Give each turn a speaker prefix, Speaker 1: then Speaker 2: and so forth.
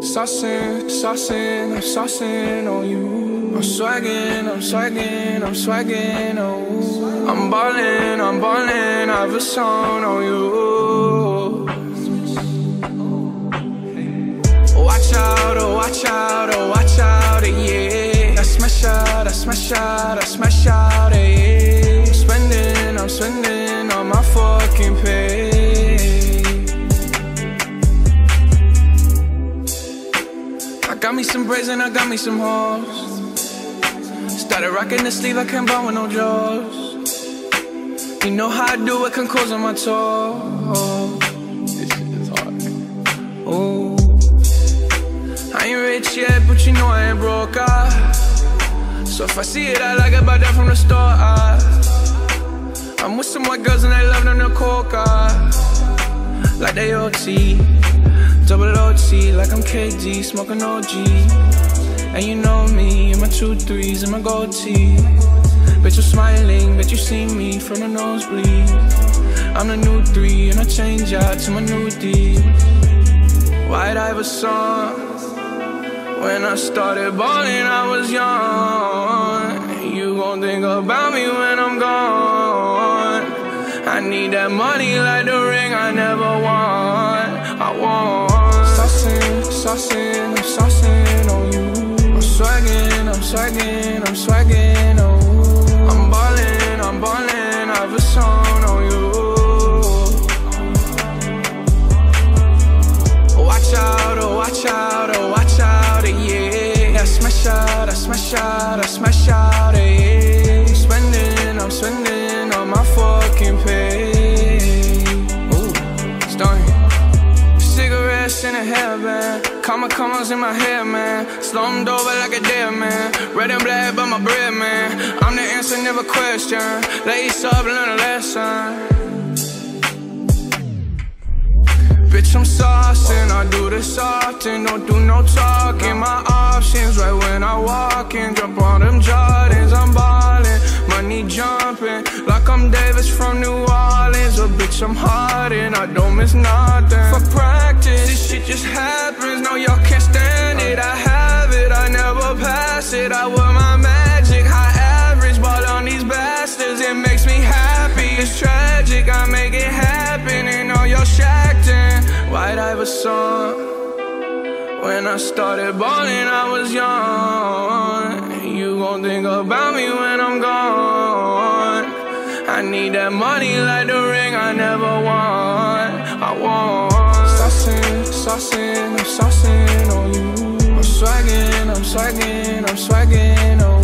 Speaker 1: saucing, I'm saucing on you. I'm swagging, oh. I'm ballin', I've a song on you. Watch out, oh watch out, oh watch out, yeah. I smash out, yeah. I'm spending on my fucking pay. I got me some braids and I got me some hoes. Started rocking the sleeve, I can't buy with no jaws. You know how I do it, can close on my toes. This shit is hard. Ooh. I ain't rich yet, but you know I ain't broke, so if I see it, I like it, buy that from the store, I'm with some white girls and they love them to coca, like they OT, double OT, like I'm KD, smoking OG. And you know me, and my 2 3s and my gold tee. Bitch, I'm smiling, bet you see me from the nosebleed. I'm the new 3 and I change out to my new D. White Iverson. When I started balling, I was young. You gon' think about me when I'm gone. I need that money like the ring I never won. I want saucing, I'm saucing on you. I'm swagging, oh. I'm ballin', I've a song on you. Watch out, oh watch out, oh watch out, yeah. I smash out, yeah. I'm spending on my fucking pay. Ooh, starting. Cigarettes in a hairband, commas in my hair, man. Slumped over like a dead man. Red and black, but my bread, man. I'm the answer, never question. Lace up, learn a lesson. Bitch, I'm saucing, I do this often. Don't do no talking, my options right when I walk in. Jump on them Jordans, I'm ballin'. Money jumping, like I'm Davis from New Orleans. But bitch, I'm hardin', I don't miss nothing. For practice, this shit just happens. No, y'all can't stand it, I have it, I never pass it. I wear my magic, high average, ball on these bastards. It makes me happy, it's tragic, I make it happen. And all y'all shacked in White Iverson. When I started balling, I was young. You gon' think about me when I'm gone. I need that money like the ring I never won. I want saucing, I'm saucing on you. I'm swagging, oh.